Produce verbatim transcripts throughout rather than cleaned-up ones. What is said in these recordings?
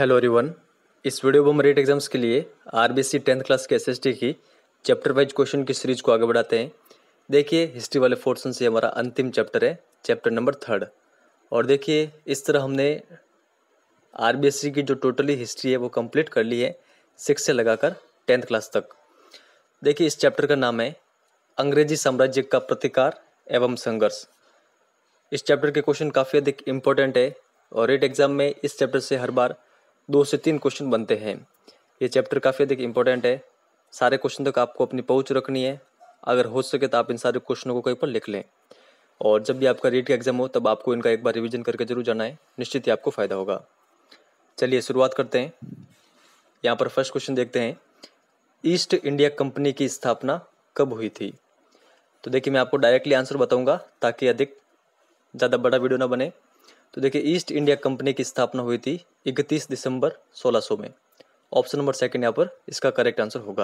Hello everyone. इस video में हम रेट एग्जाम्स के लिए आरबीसी टेंथ क्लास के एसएसटी की चैप्टर वाइज क्वेश्चन की सीरीज को आगे बढ़ाते हैं। देखिए हिस्ट्री वाले पोर्शन से हमारा अंतिम चैप्टर है, चैप्टर नंबर थर्ड। और देखिए इस तरह हमने आरबीसी की जो टोटली हिस्ट्री है वो कंप्लीट कर ली है, सिक्स से लगाकर टेंथ क्लास तक। देखिए इस चैप्टर का नाम है अंग्रेजी साम्राज्य का प्रतिकार एवं संघर्ष। इस चैप्टर के क्वेश्चन काफ़ी अधिक इम्पोर्टेंट है और रेट एग्जाम में इस चैप्टर से हर बार दो से तीन क्वेश्चन बनते हैं। ये चैप्टर काफ़ी अधिक इम्पोर्टेंट है, सारे क्वेश्चन तक आपको अपनी पहुंच रखनी है। अगर हो सके तो आप इन सारे क्वेश्चनों को कहीं पर लिख लें और जब भी आपका रीट का एग्जाम हो तब आपको इनका एक बार रिवीजन करके जरूर जाना है, निश्चित ही आपको फ़ायदा होगा। चलिए शुरुआत करते हैं। यहाँ पर फर्स्ट क्वेश्चन देखते हैं, ईस्ट इंडिया कंपनी की स्थापना कब हुई थी? तो देखिए मैं आपको डायरेक्टली आंसर बताऊँगा ताकि अधिक ज़्यादा बड़ा वीडियो ना बने। तो देखिए ईस्ट इंडिया कंपनी की स्थापना हुई थी इकतीस दिसंबर सोलह सौ में। ऑप्शन नंबर सेकंड यहाँ पर इसका करेक्ट आंसर होगा।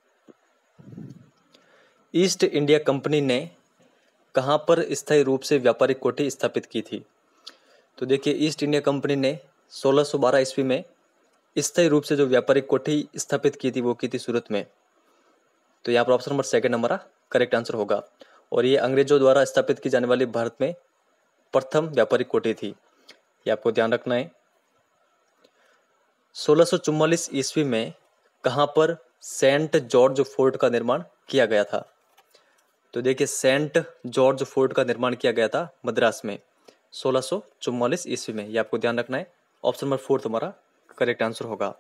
ईस्ट इंडिया कंपनी ने कहाँ पर स्थायी रूप से व्यापारिक कोठी स्थापित की थी? तो देखिए ईस्ट इंडिया कंपनी ने सोलह सौ बारह ईस्वी में स्थायी रूप से जो व्यापारिक कोठी स्थापित की थी वो की थी सूरत में। तो यहाँ पर ऑप्शन नंबर सेकंड हमारा करेक्ट आंसर होगा। और ये अंग्रेजों द्वारा स्थापित की जाने वाली भारत में प्रथम व्यापारिक कोठी थी, ये आपको ध्यान रखना है। सोलह सौ चौवालीस ईस्वी में कहाँ पर सेंट जॉर्ज फोर्ट का निर्माण किया गया था? तो देखिए सेंट जॉर्ज फोर्ट का निर्माण किया गया था मद्रास में सोलह सौ चौवालीस ईस्वी में, ये आपको ध्यान रखना है। ऑप्शन नंबर फोर्थ हमारा करेक्ट आंसर होगा।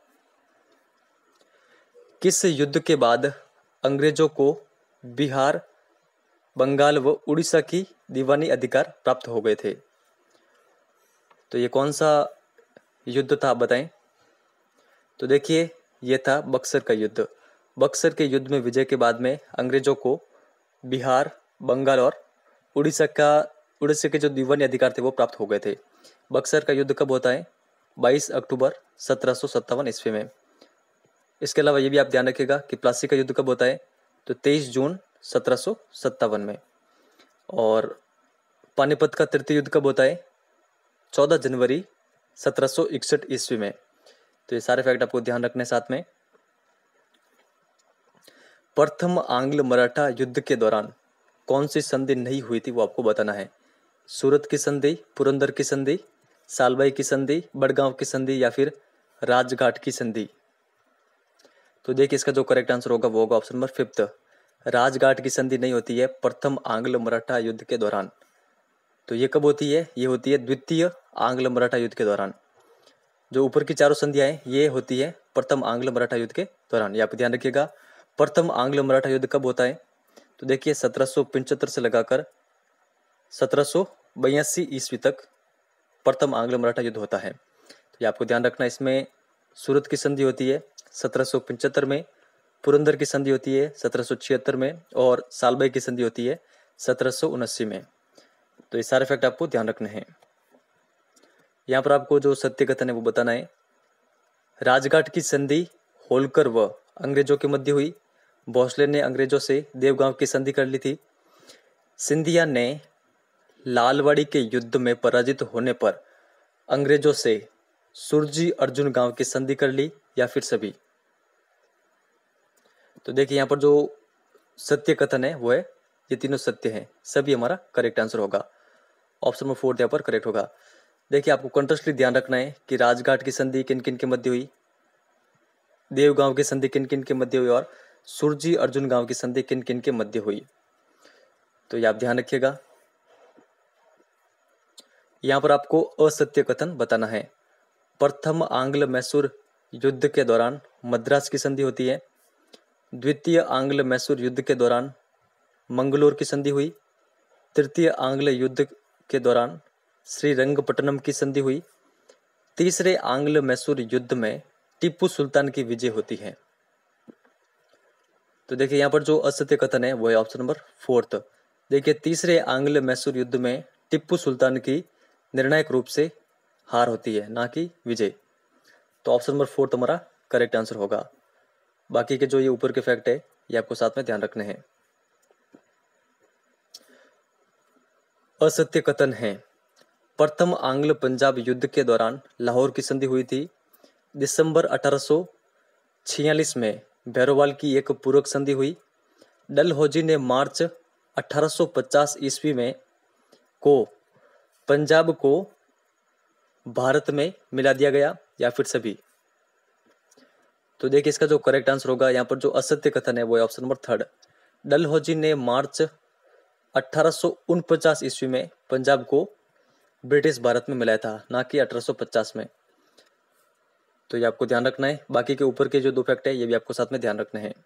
किस युद्ध के बाद अंग्रेजों को बिहार, बंगाल व उड़ीसा की दीवानी अधिकार प्राप्त हो गए थे? तो ये कौन सा युद्ध था आप बताएं। तो देखिए ये था बक्सर का युद्ध। बक्सर के युद्ध में विजय के बाद में अंग्रेजों को बिहार, बंगाल और उड़ीसा का उड़ीसा के जो दीवानी अधिकार थे वो प्राप्त हो गए थे। बक्सर का युद्ध कब होता है? बाईस अक्टूबर सत्रह सौ सत्तावन ईस्वी में। इसके अलावा ये भी आप ध्यान रखिएगा कि प्लासी का युद्ध कब होता है? तो तेईस जून सत्रह सौ सत्तावन में। और पानीपत का तृतीय युद्ध कब होता है? चौदह जनवरी सत्रह सौ इकसठ ईस्वी में। तो ये सारे फैक्ट आपको ध्यान रखने साथ में। प्रथम आंग्ल मराठा युद्ध के दौरान कौन सी संधि नहीं हुई थी वो आपको बताना है। सूरत की संधि, पुरंदर की संधि, सालबाई की संधि, बड़गांव की संधि या फिर राजघाट की संधि? तो देखिए इसका जो करेक्ट आंसर होगा वो होगा ऑप्शन नंबर फिफ्थ। राजघाट की संधि नहीं होती है प्रथम आंग्ल मराठा युद्ध के दौरान। तो ये कब होती है? ये होती है द्वितीय आंग्ल मराठा युद्ध के दौरान। जो ऊपर की चारों संधियां हैं ये होती है प्रथम आंग्ल मराठा युद्ध के दौरान, ये आप ध्यान रखिएगा। प्रथम आंग्ल मराठा युद्ध कब होता है? तो देखिए सत्रह सौ पिचहत्तर से लगाकर सत्रह सौ बयासी ईस्वी तक प्रथम आंग्ल मराठा युद्ध होता है। तो ये आपको ध्यान रखना। इसमें सूरत की संधि होती है सत्रह सौ पिचहत्तर में, पुरंदर की संधि होती है सत्रह सौ छिहत्तर में और सालबाई की संधि होती है सत्रह सौ उनासी में। तो ये सारे फैक्ट आपको ध्यान रखने हैं। यहाँ पर आपको जो सत्य कथन है वो बताना है। राजघाट की संधि होलकर व अंग्रेजों के मध्य हुई। भोसले ने अंग्रेजों से देवगांव की संधि कर ली थी। सिंधिया ने लालवाड़ी के युद्ध में पराजित होने पर अंग्रेजों से सुरजी अर्जुन गांव की संधि कर ली या फिर सभी? तो देखिए यहाँ पर जो सत्य कथन है वो है ये तीनों सत्य हैं, सभी हमारा करेक्ट आंसर होगा। ऑप्शन नंबर फोर्थ यहाँ पर करेक्ट होगा। देखिए आपको कंट्रास्टली ध्यान रखना है कि राजघाट की संधि किन किन के मध्य हुई, देवगांव की संधि किन किन के मध्य हुई और सुरजी अर्जुन गांव की संधि किन किन के मध्य हुई। तो ये आप ध्यान रखिएगा। यहाँ पर आपको असत्य कथन बताना है। प्रथम आंग्ल मैसूर युद्ध के दौरान मद्रास की संधि होती है। द्वितीय आंग्ल मैसूर युद्ध के दौरान मंगलोर की संधि हुई। तृतीय आंग्ल युद्ध के दौरान श्रीरंगपट्टनम की संधि हुई। तीसरे आंग्ल मैसूर युद्ध में टीपू सुल्तान की विजय होती है। तो देखिए यहाँ पर जो असत्य कथन है वो है ऑप्शन नंबर फोर्थ। देखिए तीसरे आंग्ल मैसूर युद्ध में टीपू सुल्तान की निर्णायक रूप से हार होती है, ना कि विजय। तो ऑप्शन नंबर फोर्थ हमारा करेक्ट आंसर होगा। बाकी के जो ये ऊपर के फैक्ट है ये आपको साथ में ध्यान रखने हैं। असत्य कथन है प्रथम आंग्ल पंजाब युद्ध के दौरान लाहौर की संधि हुई थी। दिसंबर अठारह सौ छियालीस में भैरोवाल की एक पूरक संधि हुई। डलहौजी ने मार्च अठारह सौ पचास ईस्वी में को पंजाब को भारत में मिला दिया गया, या फिर सभी। तो देखिए इसका जो करेक्ट आंसर होगा यहाँ पर जो असत्य कथन है वो है ऑप्शन नंबर थर्ड। डलहौजी ने मार्च अठारह सौ उनपचास ईस्वी में पंजाब को ब्रिटिश भारत में मिलाया था, ना कि अठारह सौ पचास में। तो ये आपको ध्यान रखना है। बाकी के ऊपर के जो दो फैक्ट है ये भी आपको साथ में ध्यान रखने हैं।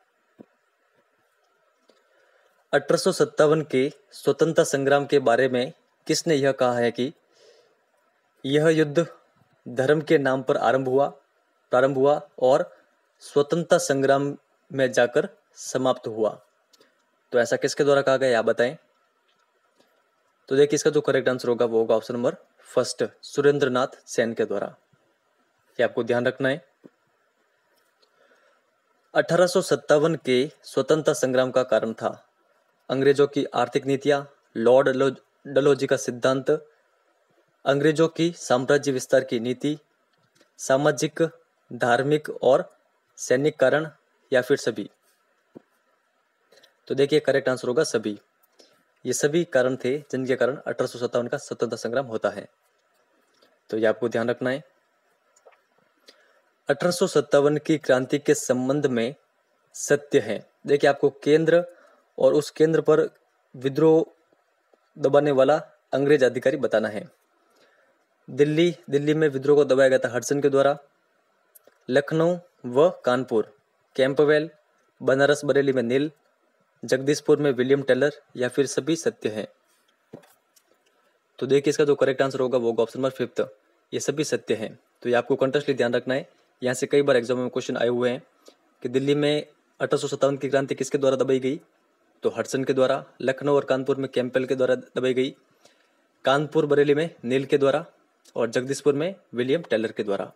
अठारह सौ सत्तावन के स्वतंत्रता संग्राम के बारे में किसने यह कहा है कि यह युद्ध धर्म के नाम पर आरंभ हुआ प्रारंभ हुआ और स्वतंत्रता संग्राम में जाकर समाप्त हुआ? तो ऐसा किसके द्वारा कहा गया, आप बताएं। तो देखिए इसका जो करेक्ट आंसर होगा वो होगा option number first, Surendranath Sen के द्वारा। ये आपको ध्यान रखना है। अठारह सौ सत्तावन के स्वतंत्रता संग्राम का कारण था अंग्रेजों की आर्थिक नीतियां, लॉर्ड डलहौजी का सिद्धांत, अंग्रेजों की साम्राज्य विस्तार की नीति, सामाजिक, धार्मिक और सैनिक कारण, या फिर सभी। तो देखिए करेक्ट आंसर होगा सभी। ये सभी कारण थे जिनके कारण अठारह सौ सत्तावन का स्वतंत्रता संग्राम होता है। तो ये आपको ध्यान रखना है। अठारह सौ सत्तावन की क्रांति के संबंध में सत्य है। देखिए आपको केंद्र और उस केंद्र पर विद्रोह दबाने वाला अंग्रेज अधिकारी बताना है। दिल्ली दिल्ली में विद्रोह को दबाया गया था हडसन के द्वारा। लखनऊ व कानपुर कैंपवेल, बनारस बरेली में नील, जगदीशपुर में विलियम टेलर, या फिर सभी सत्य है। तो देखिए इसका जो करेक्ट आंसर होगा वो होगा ऑप्शन नंबर फिफ्थ, ये सभी सत्य है। तो ये आपको कंटेस्टली ध्यान रखना है। यहाँ से कई बार एग्जाम में क्वेश्चन आए हुए हैं कि दिल्ली में अठारह सौ सत्तावन की क्रांति किसके द्वारा दबाई गई, तो हडसन के द्वारा। लखनऊ और कानपुर में कैंपबेल के द्वारा दबाई गई। कानपुर बरेली में नील के द्वारा, और जगदीशपुर में विलियम टेलर के द्वारा।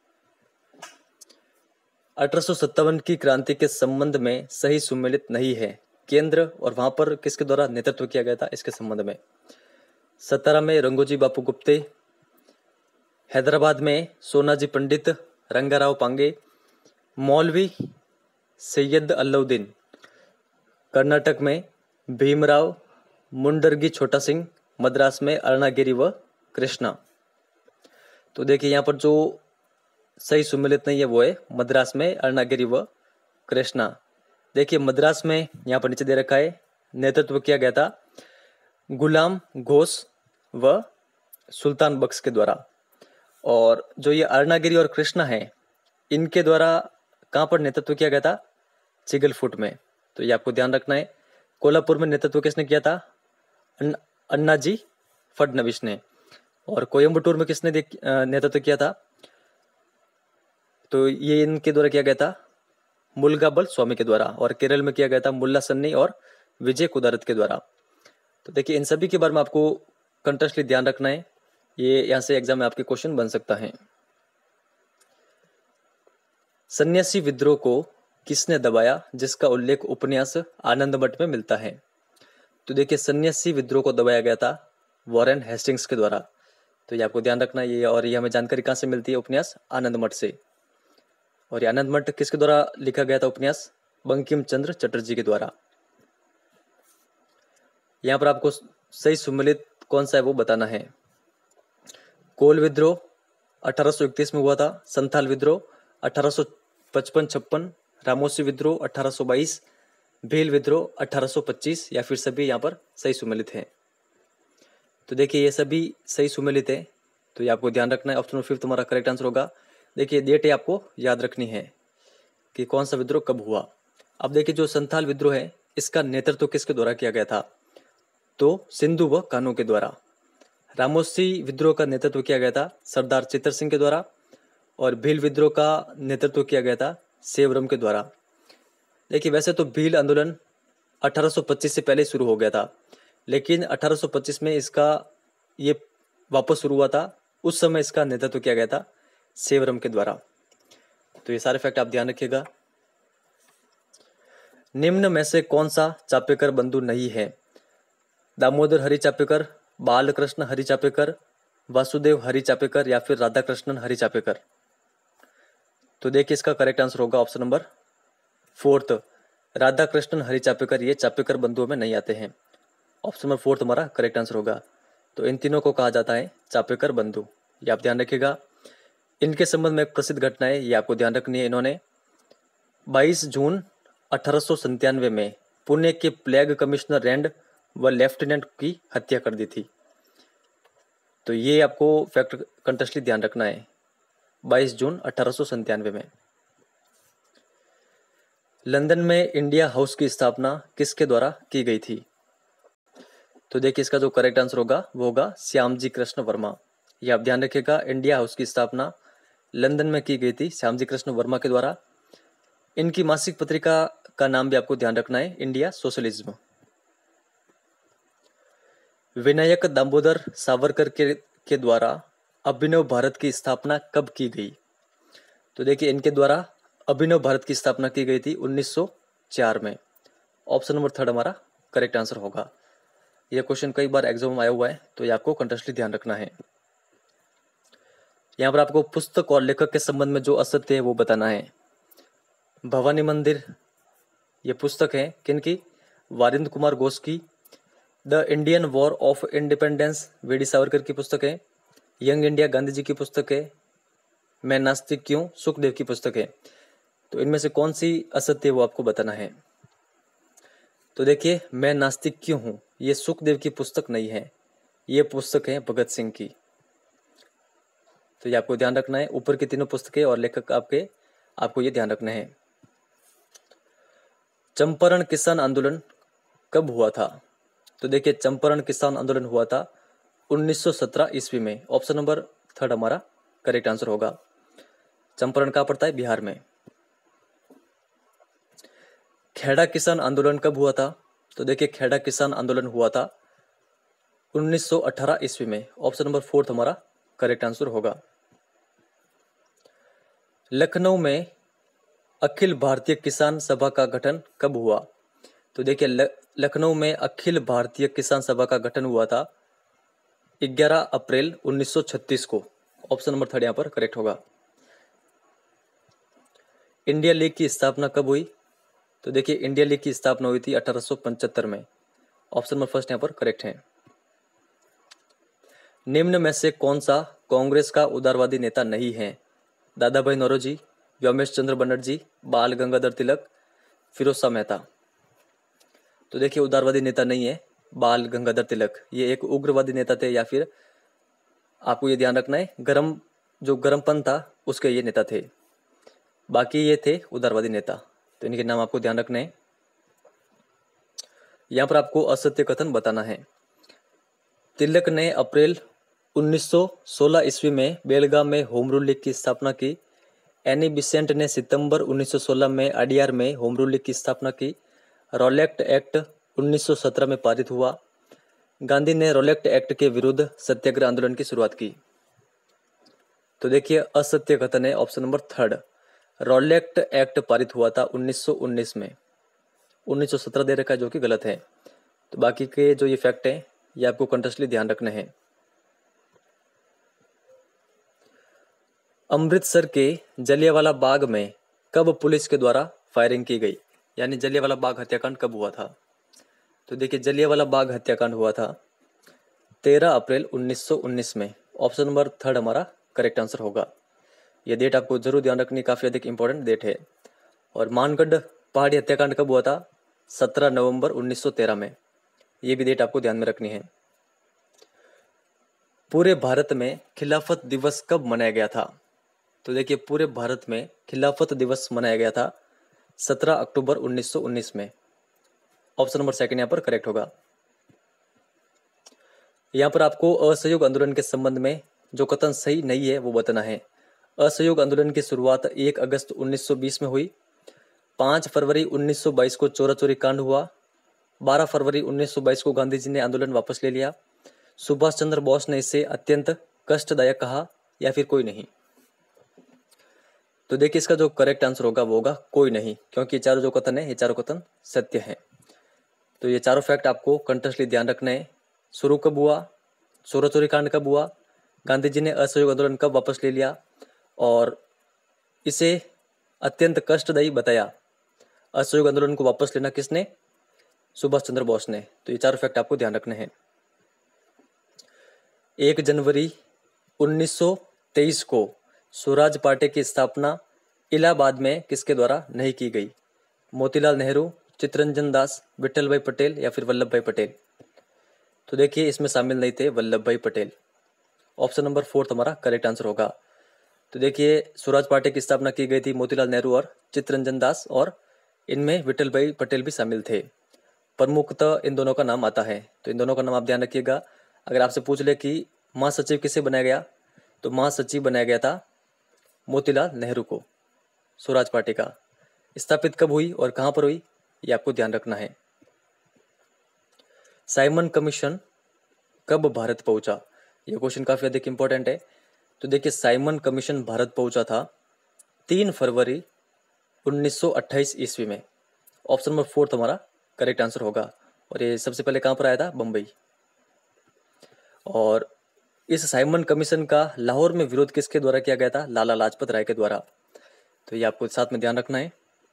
अठारह सौ सत्तावन की क्रांति के संबंध में सही सुमेलित नहीं है। केंद्र और वहां पर किसके द्वारा नेतृत्व किया गया था इसके संबंध में। सतारा में रंगोजी बापू गुप्ते, हैदराबाद में सोनाजी पंडित, रंगाराव पांगे, मौलवी सैयद अल्लाउद्दीन, कर्नाटक में भीमराव मुंडरगी छोटा सिंह, मद्रास में अरुणागिरी व कृष्णा। तो देखिए यहाँ पर जो सही सुमेलित नहीं है वो है मद्रास में अरुणागिरी व कृष्णा। देखिए मद्रास में यहाँ पर नीचे दे रखा है नेतृत्व किया गया था गुलाम घोष व सुल्तान बख्श के द्वारा, और जो ये अरुणागिरी और कृष्णा है इनके द्वारा कहाँ पर नेतृत्व किया गया था, चिगलफुट में। तो ये आपको ध्यान रखना है। कोल्हापुर में नेतृत्व किसने किया था, अन्नाजी फडणवीस ने। और कोयम्बटूर में किसने नेतृत्व किया था, तो ये इनके द्वारा किया गया था मुलगाबल स्वामी के द्वारा। और केरल में किया गया था मुल्ला सन्नी और विजय कुदारत के द्वारा। तो देखिए इन सभी के बारे में आपको कंटेस्टली ध्यान रखना है, ये यहाँ से एग्जाम में आपके क्वेश्चन बन सकता है। सन्यासी विद्रोह को किसने दबाया, जिसका उल्लेख उपन्यास आनंद मठ में मिलता है। तो देखिए सन्यासी विद्रोह को दबाया गया था वॉरेन हेस्टिंग्स के द्वारा। तो ये आपको ध्यान रखना है ये, और ये हमें जानकारी कहाँ से मिलती है, उपन्यास आनंद मठ से। और ये आनंद मठ किसके द्वारा लिखा गया था उपन्यास, बंकिम चंद्र चटर्जी के द्वारा। यहाँ पर आपको सही सुमेलित कौन सा है वो बताना है। कोल विद्रोह अठारह सौ इकतीस में हुआ था, संथाल विद्रोह अठारह सौ पचपन छप्पन, रामोसी विद्रोह अठारह सौ बाईस, भील विद्रोह अठारह सौ पच्चीस, या फिर सभी यहाँ पर सही सुमेलित है। तो देखिए ये सभी सही सुमेलित है, तो ये आपको ध्यान रखना है। ऑप्शन फिफ्थ हमारा करेक्ट आंसर होगा। देखिए डेट है आपको याद रखनी है कि कौन सा विद्रोह कब हुआ। अब देखिए जो संथाल विद्रोह है इसका नेतृत्व किसके द्वारा किया गया था, तो सिंधु व कान्हू के द्वारा। रामोसी विद्रोह का नेतृत्व किया गया था सरदार चित्तर सिंह के द्वारा, और भील विद्रोह का नेतृत्व किया गया था सेवरम के द्वारा। देखिए वैसे तो भील आंदोलन अठारह सौ पच्चीस से पहले शुरू हो गया था, लेकिन अठारह सौ पच्चीस में इसका ये वापस शुरू हुआ था। उस समय इसका नेतृत्व किया गया था सेवरम के द्वारा। तो ये सारे फैक्ट आप ध्यान रखिएगा। निम्न में से कौन सा चापेकर बंधु नहीं है, दामोदर हरि चापेकर, बालकृष्ण हरि चापेकर, वासुदेव हरि चापेकर, या फिर राधा कृष्णन हरि चापेकर। तो देखिए इसका करेक्ट आंसर होगा option number fourth, Radha Krishnan Hari Chapekar. ये चापेकर बंधुओं में नहीं आते हैं। ऑप्शन नंबर फोर्थ हमारा करेक्ट आंसर होगा। तो इन तीनों को कहा जाता है चापेकर बंधु, ये आप ध्यान रखिएगा। इनके संबंध में एक प्रसिद्ध घटना है, ये आपको ध्यान रखनी है। इन्होंने बाईस जून अठारह सौ संतानवे में पुणे के प्लेग कमिश्नर रैंड व लेफ्टिनेंट की हत्या कर दी थी। तो ये आपको फैक्ट कंटेस्टली ध्यान रखना है, बाईस जून अठारह सौ संतानवे में। लंदन में इंडिया हाउस की स्थापना किसके द्वारा की गई थी? तो देखिए इसका जो करेक्ट आंसर होगा वो होगा श्यामजी कृष्ण वर्मा। ये आप ध्यान रखिएगा, इंडिया हाउस की स्थापना लंदन में की गई थी श्यामजी कृष्ण वर्मा के द्वारा। इनकी मासिक पत्रिका का नाम भी आपको ध्यान रखना है, इंडिया सोशलिज्म। विनायक दामोदर सावरकर के, के द्वारा अभिनव भारत की स्थापना कब की गई? तो देखिए इनके द्वारा अभिनव भारत की स्थापना की गई थी उन्नीस सौ चार में। ऑप्शन नंबर थर्ड हमारा करेक्ट आंसर होगा। यह क्वेश्चन कई बार एग्जाम में आया हुआ है, तो ये आपको कंटेस्टली ध्यान रखना है। यहाँ पर आपको पुस्तक और लेखक के संबंध में जो असत्य है वो बताना है। भवानी मंदिर ये पुस्तक है किनकी? वारिंद्र कुमार घोष की। The Indian war of independence V D Savarkar की पुस्तक है। यंग इंडिया गांधी जी की पुस्तक है। मैं नास्तिक क्यों सुखदेव की पुस्तक है। तो इनमें से कौन सी असत्य है वो आपको बताना है। तो देखिए मैं नास्तिक क्यों हूं, ये सुखदेव की पुस्तक नहीं है, ये पुस्तक है भगत सिंह की। तो ये आपको ध्यान रखना है, ऊपर की तीनों पुस्तकें और लेखक आपके आपको ये ध्यान रखना है। चंपारण किसान आंदोलन कब हुआ था? तो देखिए चंपारण किसान आंदोलन हुआ था उन्नीस सौ सत्रह ईस्वी में। ऑप्शन नंबर थर्ड हमारा करेक्ट आंसर होगा। चंपारण कहाँ पड़ता है? बिहार में। खेड़ा किसान आंदोलन कब हुआ था? तो देखिए खेड़ा किसान आंदोलन हुआ था उन्नीस सौ अठारह ईस्वी में। ऑप्शन नंबर फोर्थ हमारा करेक्ट आंसर होगा। लखनऊ में अखिल भारतीय किसान सभा का गठन कब हुआ? तो देखिए लखनऊ में अखिल भारतीय किसान सभा का गठन हुआ था ग्यारह अप्रैल उन्नीस सौ छत्तीस को। ऑप्शन नंबर थर्ड यहाँ पर करेक्ट होगा। इंडिया लीग की स्थापना कब हुई? तो देखिए इंडिया लीग की स्थापना हुई थी अठारह सौ पचहत्तर में। ऑप्शन नंबर फर्स्ट यहाँ पर करेक्ट है। निम्न में से कौन सा कांग्रेस का उदारवादी नेता नहीं है? दादा भाई नौरोजी, व्योमेश चंद्र बनर्जी, बाल गंगाधर तिलक, फिरोज मेहता। तो देखिए उदारवादी नेता नहीं है बाल गंगाधर तिलक, ये एक उग्रवादी नेता थे, या फिर आपको ये ध्यान रखना है गरम जो गरमपन था उसके ये नेता थे। बाकी ये थे उदारवादी नेता, तो इनके नाम आपको ध्यान रखना है। यहाँ पर आपको असत्य कथन बताना है। तिलक ने अप्रैल उन्नीस सौ सोलह ईस्वी में बेलगाम में होम रूल लीग की स्थापना की। एनी बिसेंट ने सितंबर उन्नीस सौ सोलह में अडियार में होम रूल लीग की स्थापना की। रोलेक्ट एक्ट उन्नीस सौ सत्रह में पारित हुआ। गांधी ने रोलेक्ट एक्ट के विरुद्ध सत्याग्रह आंदोलन की शुरुआत की। तो देखिए असत्य कथन है option number third. Rowlatt act पारित हुआ था उन्नीस सौ उन्नीस में, उन्नीस सौ सत्रह दे रखा है जो कि गलत है। तो बाकी के जो ये फैक्ट है ये आपको कंटेस्टली ध्यान रखने हैं। अमृतसर के जलियांवाला बाग में कब पुलिस के द्वारा फायरिंग की गई? यानी जलियांवाला बाग हत्याकांड कब हुआ था? तो देखिए जलियांवाला बाग हत्याकांड हुआ था तेरह अप्रैल उन्नीस सौ उन्नीस में। ऑप्शन नंबर थर्ड हमारा करेक्ट आंसर होगा। यह डेट आपको जरूर ध्यान रखनी, काफी अधिक इंपॉर्टेंट डेट है। और मानगढ़ पहाड़ी हत्याकांड कब हुआ था? सत्रह नवंबर उन्नीस सौ तेरह में। यह भी डेट आपको ध्यान में रखनी है। पूरे भारत में खिलाफत दिवस कब मनाया गया था? तो देखिए पूरे भारत में खिलाफत दिवस मनाया गया था सत्रह अक्टूबर उन्नीस सौ उन्नीस में। ऑप्शन नंबर सेकंड यहाँ पर करेक्ट होगा। यहाँ पर आपको असहयोग आंदोलन के संबंध में जो कथन सही नहीं है वो बताना है। असहयोग आंदोलन की शुरुआत एक अगस्त उन्नीस सौ बीस में हुई। पाँच फरवरी उन्नीस सौ बाईस को चोरा चोरी कांड हुआ। बारह फरवरी उन्नीस सौ बाईस को गांधी जी ने आंदोलन वापस ले लिया। सुभाष चंद्र बोस ने इसे अत्यंत कष्टदायक कहा, या फिर कोई नहीं। तो देखिए इसका जो करेक्ट आंसर होगा वो होगा कोई नहीं, क्योंकि ये चारों जो कथन है ये चारों कथन सत्य है। तो ये चारों फैक्ट आपको कंटिन्यूसली ध्यान रखना है। शुरू कब हुआ, चोरा चोरी कांड कब हुआ, गांधी जी ने असहयोग आंदोलन कब वापस ले लिया, और इसे अत्यंत कष्टदायी बताया। असहयोग आंदोलन को वापस लेना किसने? सुभाष चंद्र बोस ने। तो ये चारों फैक्ट आपको ध्यान रखने हैं। एक जनवरी उन्नीस सौ तेईस को स्वराज पार्टी की स्थापना इलाहाबाद में किसके द्वारा नहीं की गई? मोतीलाल नेहरू, चित्तरंजन दास, विठल भाई पटेल या फिर वल्लभ भाई पटेल? तो देखिए इसमें शामिल नहीं थे Vallabh bhai Patel. Option number fourth हमारा करेक्ट आंसर होगा। तो देखिए स्वराज पार्टी की स्थापना की गई थी मोतीलाल नेहरू और चित्तरंजन दास, और इनमें विठल भाई पटेल भी शामिल थे। प्रमुखतः इन दोनों का नाम आता है, तो इन दोनों का नाम आप ध्यान रखिएगा। अगर आपसे पूछ ले कि महासचिव किसे बनाया गया, तो महासचिव बनाया गया था मोतीलाल नेहरू को। स्वराज पार्टी का स्थापित कब हुई और कहां पर हुई, ये आपको ध्यान रखना है। साइमन कमीशन कब भारत पहुंचा? ये क्वेश्चन काफी अधिक इंपॉर्टेंट है। तो देखिए साइमन कमीशन भारत पहुंचा था तीन फरवरी उन्नीस सौ अट्ठाईस ईस्वी में। ऑप्शन नंबर फोर्थ हमारा करेक्ट आंसर होगा। और ये सबसे पहले कहां पर आया था? बंबई। और इस साइमन कमीशन का लाहौर में विरोध किसके द्वारा किया गया था? लाला लाजपत राय के द्वारा। तो ये आपको साथ में ध्यान रखना है।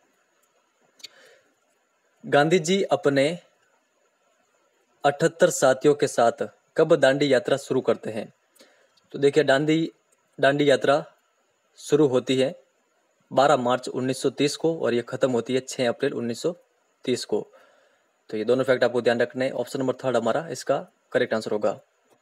गांधी जी अपने अठहत्तर साथियों के साथ कब दांडी यात्रा शुरू करते हैं? तो देखिए दांडी दांडी यात्रा शुरू होती है बारह मार्च उन्नीस सौ तीस को और ये खत्म होती है छह अप्रैल उन्नीस सौ तीस को। तो ये दोनों फैक्ट आपको ध्यान रखने हैं। ऑप्शन नंबर थर्ड हमारा इसका करेक्ट आंसर होगा।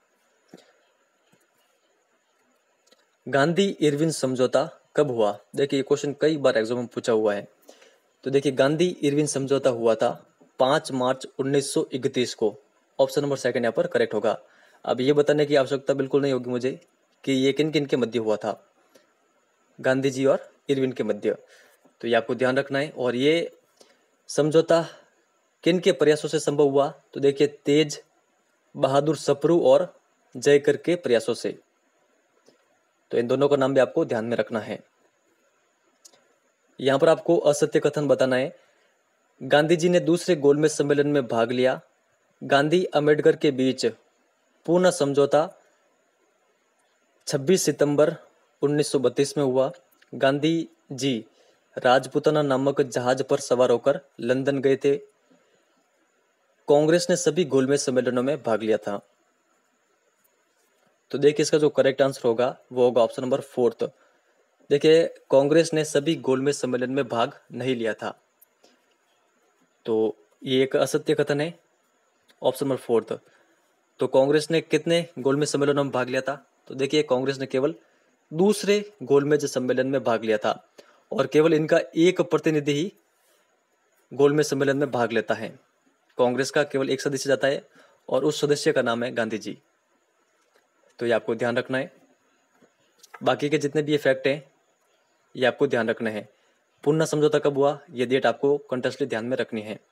गांधी इरविन समझौता कब हुआ? देखिए ये क्वेश्चन कई बार एग्जाम में पूछा हुआ है। तो देखिए गांधी इरविन समझौता हुआ था पाँच मार्च उन्नीस सौ इकतीस को। ऑप्शन नंबर सेकंड यहाँ पर करेक्ट होगा। अब ये बताने की आवश्यकता बिल्कुल नहीं होगी मुझे कि ये किन किन के मध्य हुआ था, गांधी जी और इरविन के मध्य। तो ये आपको ध्यान रखना है। और ये समझौता किन के प्रयासों से संभव हुआ? तो देखिए तेज बहादुर सप्रू और जयकर के प्रयासों से। तो इन दोनों का नाम भी आपको ध्यान में रखना है। यहां पर आपको असत्य कथन बताना है। गांधी जी ने दूसरे गोलमेज सम्मेलन में भाग लिया। गांधी अम्बेडकर के बीच पूर्ण समझौता छब्बीस सितंबर उन्नीस सौ बत्तीस में हुआ। गांधी जी राजपुताना नामक जहाज पर सवार होकर लंदन गए थे। कांग्रेस ने सभी गोलमेज सम्मेलनों में भाग लिया था। तो देखिए इसका जो करेक्ट आंसर होगा वो होगा ऑप्शन नंबर फोर्थ। देखिए कांग्रेस ने सभी गोलमेज सम्मेलन में भाग नहीं लिया था। तो ये एक असत्य कथन है। Option number fourth. तो कांग्रेस ने कितने गोलमेज सम्मेलनों में भाग लिया था? तो देखिए कांग्रेस ने केवल दूसरे गोलमेज सम्मेलन में भाग लिया था और केवल इनका एक प्रतिनिधि ही गोलमेज सम्मेलन में भाग लेता है। कांग्रेस का केवल एक सदस्य जाता है और उस सदस्य का नाम है गांधी जी। तो ये आपको ध्यान रखना है। बाकी के जितने भी ये फैक्ट हैं ये आपको ध्यान रखने हैं। पूर्ण समझौता कब हुआ ये डेट आपको कंटेस्टली ध्यान में रखनी है।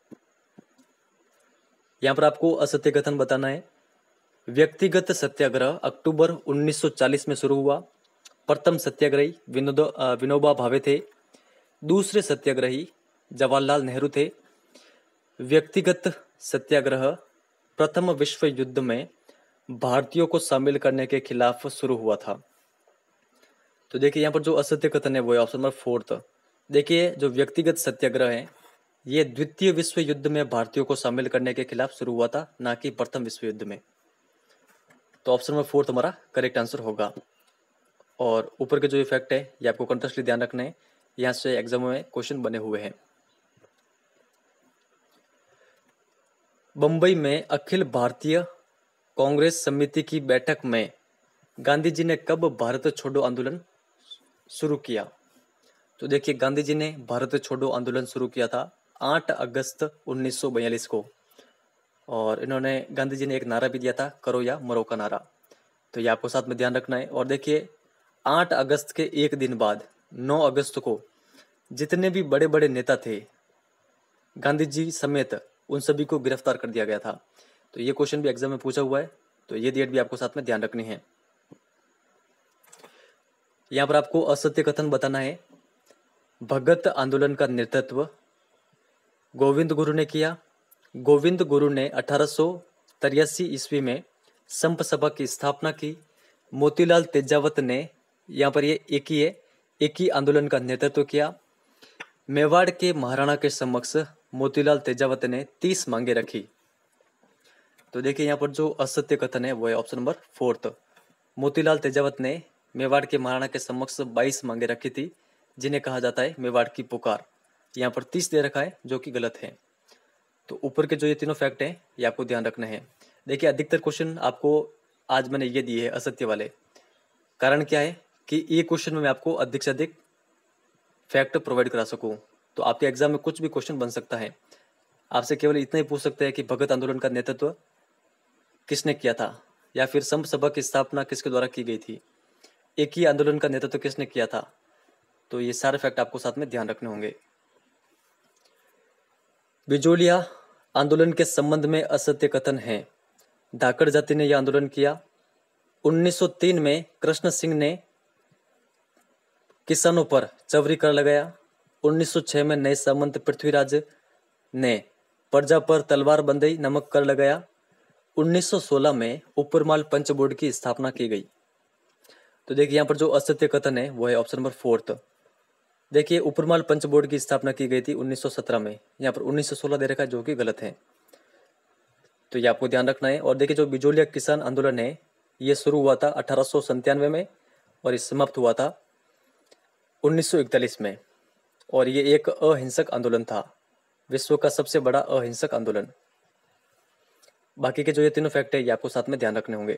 यहां पर आपको असत्य कथन बताना है। व्यक्तिगत सत्याग्रह अक्टूबर उन्नीस सौ चालीस में शुरू हुआ। प्रथम सत्याग्रही विनोद विनोबा भावे थे। दूसरे सत्याग्रही जवाहरलाल नेहरू थे। व्यक्तिगत सत्याग्रह प्रथम विश्व युद्ध में भारतीयों को शामिल करने के खिलाफ शुरू हुआ था। तो देखिए यहाँ पर जो असत्य कथन है वो है ऑप्शन नंबर फोर्थ। देखिए जो व्यक्तिगत सत्याग्रह है ये द्वितीय विश्व युद्ध में भारतीयों को शामिल करने के खिलाफ शुरू हुआ था, ना कि प्रथम विश्व युद्ध में। तो ऑप्शन नंबर फोर्थ हमारा करेक्ट आंसर होगा। और ऊपर के जो ये फैक्ट है ये आपको कंटेस्टली ध्यान रखना है, यहाँ से एग्जाम में क्वेश्चन बने हुए हैं। बंबई में अखिल भारतीय कांग्रेस समिति की बैठक में गांधी जी ने कब भारत छोड़ो आंदोलन शुरू किया? तो देखिए गांधी जी ने भारत छोड़ो आंदोलन शुरू किया था आठ अगस्त उन्नीस सौ बयालीस को। और इन्होंने गांधी जी ने एक नारा भी दिया था, करो या मरो का नारा। तो ये आपको साथ में ध्यान रखना है। और देखिए आठ अगस्त के एक दिन बाद नौ अगस्त को जितने भी बड़े बड़े नेता थे गांधी जी समेत उन सभी को गिरफ्तार कर दिया गया था। तो ये क्वेश्चन भी एग्जाम में पूछा हुआ है, तो ये डेट भी आपको साथ में ध्यान रखनी है। यहां पर आपको असत्य कथन बताना है। भगत आंदोलन का नेतृत्व गोविंद गुरु ने किया। गोविंद गुरु ने अठारह सौ तिरासी ईस्वी में संप सभा की स्थापना की। मोतीलाल तेजावत ने, यहाँ पर ये एक ही है, एक ही आंदोलन का नेतृत्व किया। मेवाड़ के महाराणा के समक्ष मोतीलाल तेजावत ने तीस मांगे रखी। तो देखिए यहाँ पर जो असत्य कथन है वो है option number fourth. Motilal Tejawat ने मेवाड़ के महाराणा के समक्ष बाईस मांगे रखी थी, जिन्हें कहा जाता है मेवाड़ की पुकार। यहाँ पर तीस दे रखा है जो कि गलत है। तो ऊपर के जो ये तीनों फैक्ट हैं ये आपको ध्यान रखने हैं। देखिए अधिकतर क्वेश्चन आपको आज मैंने ये दिए हैं असत्य वाले। कारण क्या है कि ये क्वेश्चन में मैं आपको अधिक से अधिक फैक्ट प्रोवाइड करा सकूं। तो आपके एग्जाम में कुछ भी क्वेश्चन बन सकता है। आपसे केवल इतना ही पूछ सकते हैं कि भगत आंदोलन का नेतृत्व किसने किया था, या फिर संप सभा की स्थापना किसके द्वारा की गई थी, एक ही आंदोलन का नेतृत्व किसने किया था। तो ये सारे फैक्ट आपको साथ में ध्यान रखने होंगे। बिजोलिया आंदोलन के संबंध में असत्य कथन है। धाकड़ जाति ने यह आंदोलन किया। उन्नीस सौ तीन में कृष्ण सिंह ने किसानों पर चवरी कर लगाया। उन्नीस सौ छह में नए सामंत पृथ्वीराज ने प्रजा पर तलवार बंदी नमक कर लगाया। उन्नीस सौ सोलह में उपरमाल पंच बोर्ड की स्थापना की गई। तो देखिए यहाँ पर जो असत्य कथन है वो है ऑप्शन नंबर फोर्थ। देखिए उपरमाल पंच बोर्ड की स्थापना की गई थी उन्नीस सौ सत्रह में, यहाँ पर उन्नीस सौ सोलह दे रखा है जो कि गलत है। तो ये आपको ध्यान रखना है। और देखिए जो बिजोलिया किसान आंदोलन है ये शुरू हुआ था अठारह सौ संतानवे में और ये समाप्त हुआ था उन्नीस सौ इकतालीस में। और ये एक अहिंसक आंदोलन था, विश्व का सबसे बड़ा अहिंसक आंदोलन। बाकी के जो ये तीनों फैक्ट है ये आपको साथ में ध्यान रखने होंगे।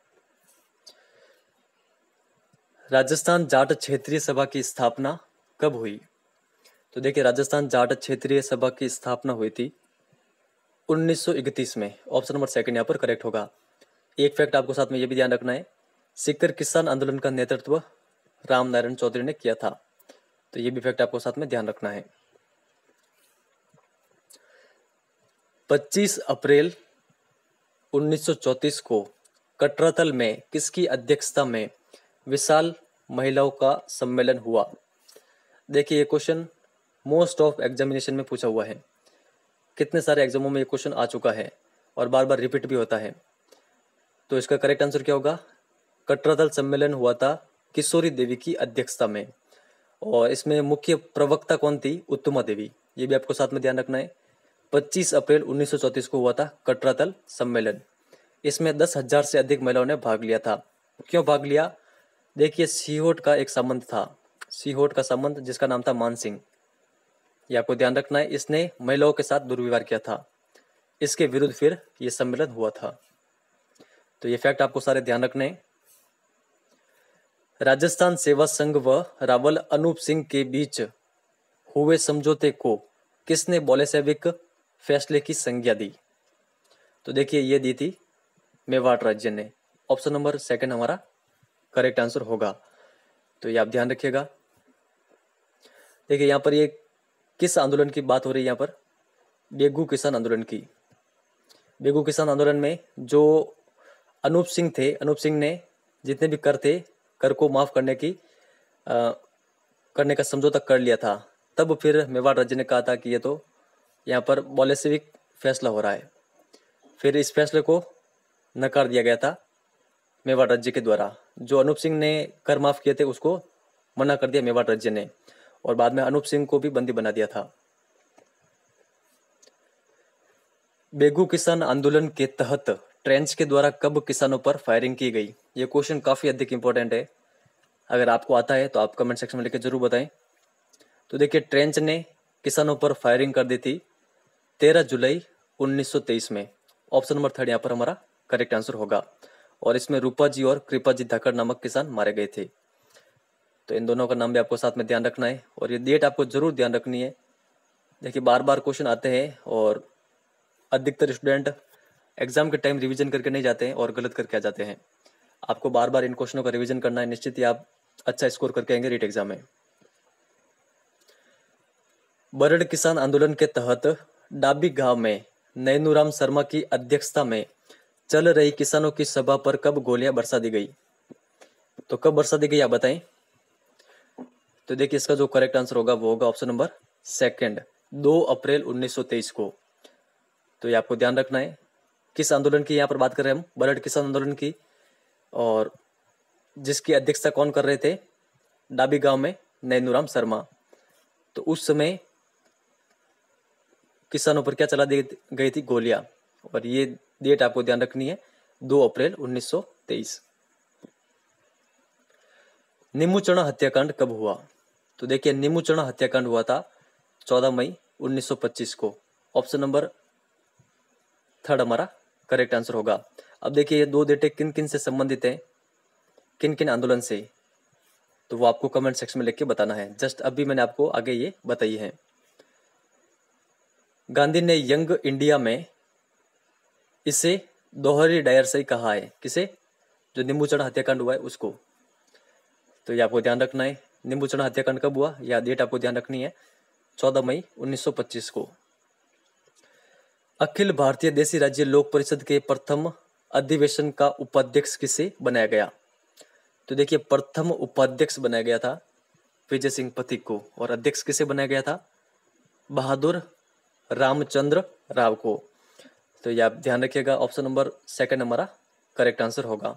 राजस्थान जाट क्षेत्रीय सभा की स्थापना कब हुई? तो देखिए राजस्थान जाट क्षेत्रीय सभा की स्थापना हुई थी उन्नीस सौ इकतीस में। ऑप्शन नंबर सेकंड यहाँ पर करेक्ट होगा। एक फैक्ट आपको साथ में ये भी ध्यान रखना है, सीकर किसान आंदोलन का नेतृत्व राम नारायण चौधरी ने किया था। तो ये भी फैक्ट आपको साथ में ध्यान रखना है। पच्चीस अप्रैल उन्नीस सौ चौंतीस को कटरातल में किसकी अध्यक्षता में विशाल महिलाओं का सम्मेलन हुआ? देखिए ये क्वेश्चन मोस्ट ऑफ एग्जामिनेशन में पूछा हुआ है। कितने सारे एग्जामों में ये क्वेश्चन आ चुका है और बार बार रिपीट भी होता है। तो इसका करेक्ट आंसर क्या होगा? कटरातल सम्मेलन हुआ था किशोरी देवी की अध्यक्षता में, और इसमें मुख्य प्रवक्ता कौन थी? उत्तमा देवी। ये भी आपको साथ में ध्यान रखना है। पच्चीस अप्रैल उन्नीस सौ चौंतीस को हुआ था कटरातल सम्मेलन। इसमें दस हजार से अधिक महिलाओं ने भाग लिया था। क्यों भाग लिया? देखिए सीहोट का एक सामंत था, सीहोट का सामंत जिसका नाम था मान सिंह, ये आपको ध्यान रखना है। इसने महिलाओं के साथ दुर्व्यवहार किया था, इसके विरुद्ध फिर यह सम्मेलन हुआ था। तो ये फैक्ट आपको सारे ध्यान रखने हैं। राजस्थान सेवा संघ व रावल अनूप सिंह के बीच हुए समझौते को किसने बोलेसेविक फैसले की संज्ञा दी? तो देखिए ये दी थी मेवाड़ राज्य ने। ऑप्शन नंबर सेकंड हमारा करेक्ट आंसर होगा। तो ये आप ध्यान रखिएगा। देखिए यहाँ पर ये किस आंदोलन की बात हो रही है? यहाँ पर बेगू किसान आंदोलन की। बेगू किसान आंदोलन में जो अनूप सिंह थे, अनूप सिंह ने जितने भी कर थे कर को माफ करने की आ, करने का समझौता कर लिया था। तब फिर मेवाड़ राज्य ने कहा था कि ये तो यहाँ पर बोलेसेविक फैसला हो रहा है। फिर इस फैसले को नकार दिया गया था मेवाड़ राज्य के द्वारा। जो अनूप सिंह ने कर माफ किए थे उसको मना कर दिया मेवाड़ राज्य ने, और बाद में अनूप सिंह को भी बंदी बना दिया था। बेगू किसान आंदोलन के तहत ट्रेंच के द्वारा कब किसानों पर फायरिंग की गई? ये क्वेश्चन काफी अधिक इंपॉर्टेंट है। अगर आपको आता है तो आप कमेंट सेक्शन में लिख के जरूर बताएं। तो देखिए ट्रेंच ने किसानों पर फायरिंग कर दी थी तेरह जुलाई उन्नीस सौ तेईस में। ऑप्शन नंबर थर्ड यहाँ पर हमारा करेक्ट आंसर होगा। और इसमें रूपा जी और कृपा जी धाकड़ नामक किसान मारे गए थे। तो इन दोनों का नाम भी आपको साथ में ध्यान रखना है, और ये डेट आपको जरूर ध्यान रखनी है। देखिए बार बार क्वेश्चन आते हैं और अधिकतर स्टूडेंट एग्जाम के टाइम रिवीजन करके नहीं जाते हैं और गलत करके आ जाते हैं। आपको बार बार इन क्वेश्चनों का रिवीजन करना है, निश्चित ही आप अच्छा स्कोर करके आएंगे रीट एग्जाम में। बरड़ किसान आंदोलन के तहत डाबी गांव में नैनूराम शर्मा की अध्यक्षता में चल रही किसानों की सभा पर कब गोलियां बरसा दी गई? तो कब बरसा दी गई आप बताएं। तो देखिए इसका जो करेक्ट आंसर होगा वो होगा ऑप्शन नंबर सेकंड, दो अप्रैल उन्नीस सौ तेईस को। तो ये आपको ध्यान रखना है। किस आंदोलन की यहाँ पर बात कर रहे हैं हम? बरड़ किसान आंदोलन की। और जिसकी अध्यक्षता कौन कर रहे थे? डाबी गांव में नैनूराम शर्मा। तो उस समय किसानों पर क्या चला दी गई थी? गोलियां। और ये डेट आपको ध्यान रखनी है, दो अप्रैल उन्नीस सौ तेईस। नीमूचना हत्याकांड कब हुआ? तो देखिए नीमूचना हत्याकांड हुआ था चौदह मई उन्नीस सौ पच्चीस को। ऑप्शन नंबर थर्ड हमारा करेक्ट आंसर होगा। अब देखिए ये दो डेटे किन किन से संबंधित हैं, किन किन आंदोलन से, तो वो आपको कमेंट सेक्शन में लिख के बताना है। जस्ट अभी मैंने आपको आगे ये बताई है। गांधी ने यंग इंडिया में इसे दोहरी डायर से कहा है, किसे? जो नींबूचढ़ा हत्याकांड हुआ है उसको। तो ये आपको ध्यान रखना है, नींबूचढ़ा हत्याकांड कब हुआ, या डेट आपको ध्यान रखनी है, चौदह मई उन्नीस सौ पच्चीस को। अखिल भारतीय देशी राज्य लोक परिषद के प्रथम अधिवेशन का उपाध्यक्ष किसे बनाया गया? तो देखिए प्रथम उपाध्यक्ष बनाया गया था विजय सिंह पथिक को, और अध्यक्ष किसे बनाया गया था? बहादुर रामचंद्र राव को। तो ये आप ध्यान रखिएगा, ऑप्शन नंबर सेकंड हमारा करेक्ट आंसर होगा।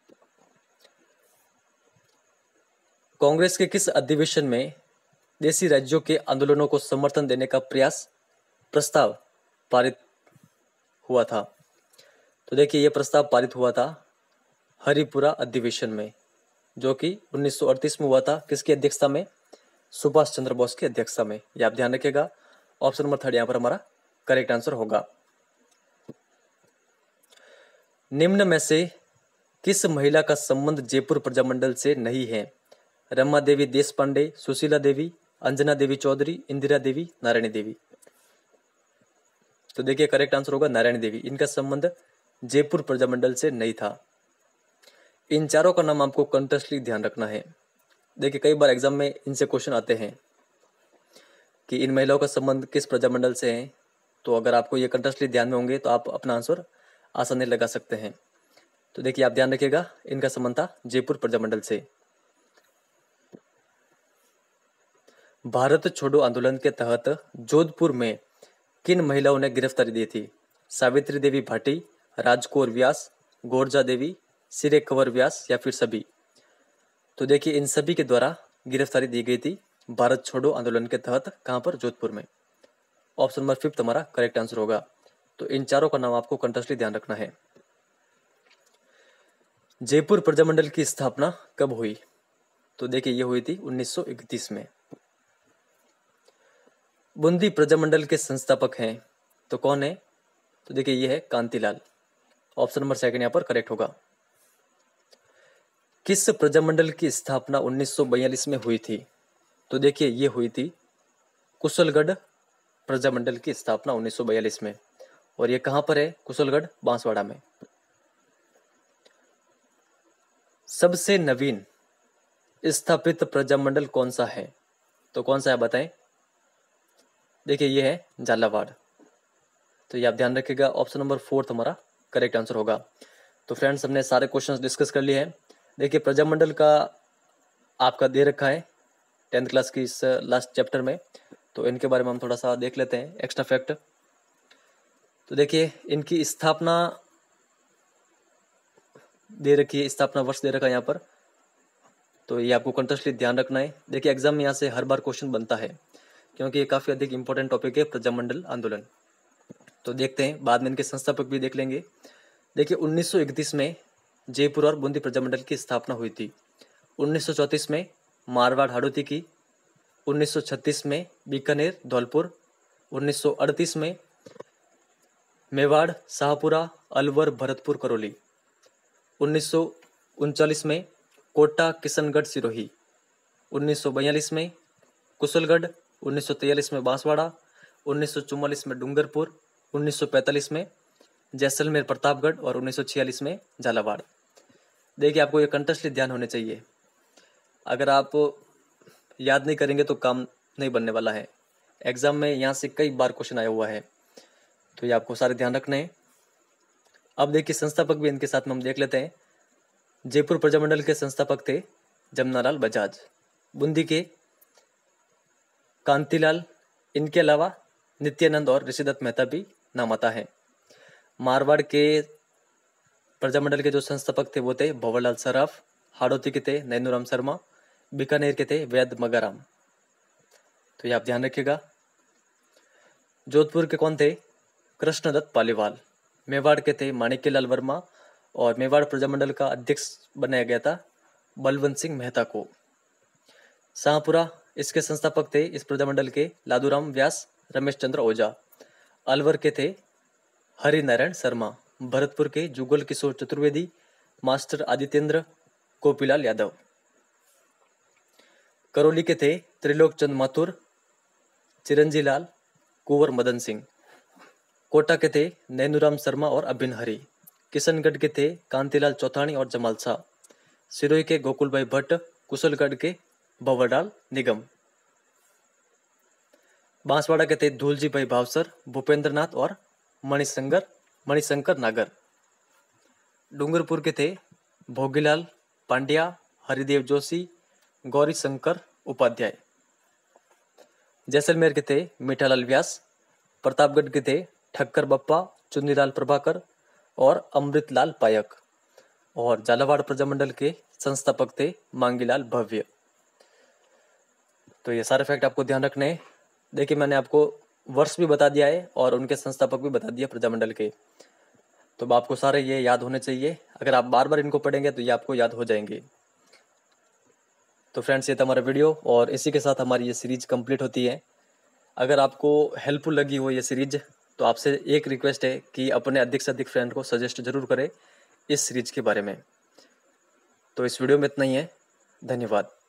कांग्रेस के किस अधिवेशन में देशी राज्यों के आंदोलनों को समर्थन देने का प्रयास प्रस्ताव पारित हुआ था? तो देखिए ये प्रस्ताव पारित हुआ था हरिपुरा अधिवेशन में, जो कि उन्नीस सौ अड़तीस में हुआ था। किसकी अध्यक्षता में? सुभाष चंद्र बोस की अध्यक्षता में। ये आप ध्यान रखिएगा, ऑप्शन नंबर थर्ड यहाँ पर हमारा करेक्ट आंसर होगा। निम्न में से किस महिला का संबंध जयपुर प्रजामंडल से नहीं है? रमा देवी देश पांडे, सुशीला देवी, अंजना देवी चौधरी, इंदिरा देवी, नारायणी देवी। तो देखिए करेक्ट आंसर होगा नारायणी देवी। इनका संबंध जयपुर प्रजामंडल से नहीं था। इन चारों का नाम आपको कंटिन्यूअसली ध्यान रखना है। देखिए कई बार एग्जाम में इनसे क्वेश्चन आते हैं कि इन महिलाओं का संबंध किस प्रजामंडल से है। तो अगर आपको ये कंटिन्यूअसली ध्यान में होंगे तो आप अपना आंसर आसानी लगा सकते हैं। तो देखिए आप ध्यान रखिएगा, इनका संबंध था जयपुर प्रजामंडल से। भारत छोड़ो आंदोलन के तहत जोधपुर में किन महिलाओं ने गिरफ्तारी दी थी? सावित्री देवी भाटी, राजकौर व्यास, गोरजा देवी, सिरे कंवर व्यास, या फिर सभी? तो देखिए इन सभी के द्वारा गिरफ्तारी दी गई थी भारत छोड़ो आंदोलन के तहत। कहां पर? जोधपुर में। ऑप्शन नंबर फिफ्थ हमारा करेक्ट आंसर होगा। तो इन चारों का नाम आपको कंटिन्यूअसली ध्यान रखना है। जयपुर प्रजामंडल की स्थापना कब हुई? तो देखिए ये हुई थी उन्नीस सौ इकतीस में। बूंदी प्रजामंडल के संस्थापक हैं तो कौन है? तो देखिए ये है कांतिलाल। ऑप्शन नंबर सेकंड यहाँ पर करेक्ट होगा। किस प्रजामंडल की स्थापना उन्नीस सौ बयालीस में हुई थी? तो देखिए ये हुई थी कुशलगढ़ प्रजामंडल की स्थापना उन्नीस सौ बयालीस में। और ये कहां पर है? कुशलगढ़, बांसवाड़ा में। सबसे नवीन स्थापित प्रजामंडल कौन सा है? तो कौन सा है बताएं? देखिए ये है झालावाड़। तो ये आप ध्यान रखिएगा, ऑप्शन नंबर फोर्थ हमारा करेक्ट आंसर होगा। तो फ्रेंड्स हमने सारे क्वेश्चंस डिस्कस कर लिए हैं। देखिए प्रजामंडल का आपका दे रखा है टेंथ क्लास की इस लास्ट चैप्टर में, तो इनके बारे में हम थोड़ा सा देख लेते हैं एक्स्ट्रा फैक्ट। तो देखिए इनकी स्थापना दे रखी है, स्थापना वर्ष दे रखा है यहाँ पर, तो ये आपको कंटिन्यूअसली ध्यान रखना है। देखिए एग्जाम में यहाँ से हर बार क्वेश्चन बनता है, क्योंकि ये काफ़ी अधिक इंपॉर्टेंट टॉपिक है प्रजामंडल आंदोलन। तो देखते हैं, बाद में इनके संस्थापक भी देख लेंगे। देखिए उन्नीस सौ इकतीस में जयपुर और बूंदी प्रजामंडल की स्थापना हुई थी। उन्नीस सौ चौंतीस में मारवाड़ हाड़ौती की। उन्नीस सौ छत्तीस में बीकानेर धौलपुर। उन्नीस सौ अड़तीस में मेवाड़ शाहपुरा अलवर भरतपुर करौली। उन्नीस सौ उनचालीस में कोटा किशनगढ़ सिरोही। उन्नीस सौ बयालीस में कुशलगढ़। उन्नीस सौ तैंतालीस में बांसवाड़ा। उन्नीस सौ चौवालीस में डूंगरपुर। उन्नीस सौ पैंतालीस में जैसलमेर प्रतापगढ़। और उन्नीस सौ छियालीस में झालावाड़। देखिए आपको ये कंटिन्यूअसली ध्यान होने चाहिए, अगर आप याद नहीं करेंगे तो काम नहीं बनने वाला है। एग्जाम में यहाँ से कई बार क्वेश्चन आया हुआ है, तो ये आपको सारे ध्यान रखने हैं। अब देखिए संस्थापक भी इनके साथ में हम देख लेते हैं। जयपुर प्रजामंडल के संस्थापक थे जमनालाल बजाज। बूंदी के कांतिलाल। इनके अलावा नित्यानंद और ऋषिदत्त मेहता भी नाम आता है। मारवाड़ के प्रजामंडल के जो संस्थापक थे वो थे भंवरलाल सराफ। हाड़ौती के थे नैनूराम शर्मा। बीकानेर के थे वैद मगाराम। तो ये आप ध्यान रखिएगा। जोधपुर के कौन थे? कृष्णदत्त पालीवाल। मेवाड़ के थे माणिक्यलाल वर्मा और मेवाड़ प्रजामंडल का अध्यक्ष बनाया गया था बलवंत सिंह मेहता को। शाहपुरा, इसके संस्थापक थे इस प्रजामंडल के लादूराम व्यास, रमेश चंद्र ओझा। अलवर के थे हरिनारायण शर्मा। भरतपुर के जुगल किशोर चतुर्वेदी, मास्टर आदित्येंद्र, गोपीलाल यादव। करौली के थे त्रिलोक चंद माथुर, चिरंजी लाल, कुंवर मदन सिंह। कोटा के थे नैनुराम शर्मा और अभिन हरि। किशनगढ़ के थे कांतिलाल चौथानी और जमाल शाह। सिरोही के गोकुलभाई भट्ट, कुशलगढ़ के भंवरलाल निगम। बांसवाड़ा के थे धूलजी भाई भावसर, भूपेंद्र नाथ और मणिशंकर मणिशंकर नागर। डूंगरपुर के थे भोगीलाल पांड्या, हरिदेव जोशी, गौरी शंकर उपाध्याय। जैसलमेर के थे मीठालाल व्यास। प्रतापगढ़ के थे ठक्कर बप्पा, चुन्नीलाल प्रभाकर और अमृतलाल पायक। और झालावाड़ प्रजामंडल के संस्थापक थे मांगीलाल भव्य। तो ये सारे फैक्ट आपको ध्यान रखने हैं। देखिए, मैंने आपको वर्ष भी बता दिया है और उनके संस्थापक भी बता दिया प्रजामंडल के। तो अब आपको सारे ये याद होने चाहिए। अगर आप बार बार इनको पढ़ेंगे तो ये आपको याद हो जाएंगे। तो फ्रेंड्स, ये था हमारा वीडियो और इसी के साथ हमारी ये सीरीज कंप्लीट होती है। अगर आपको हेल्पफुल लगी हो ये सीरीज तो आपसे एक रिक्वेस्ट है कि अपने अधिक से अधिक फ्रेंड को सजेस्ट जरूर करें इस सीरीज के बारे में। तो इस वीडियो में इतना ही है। धन्यवाद।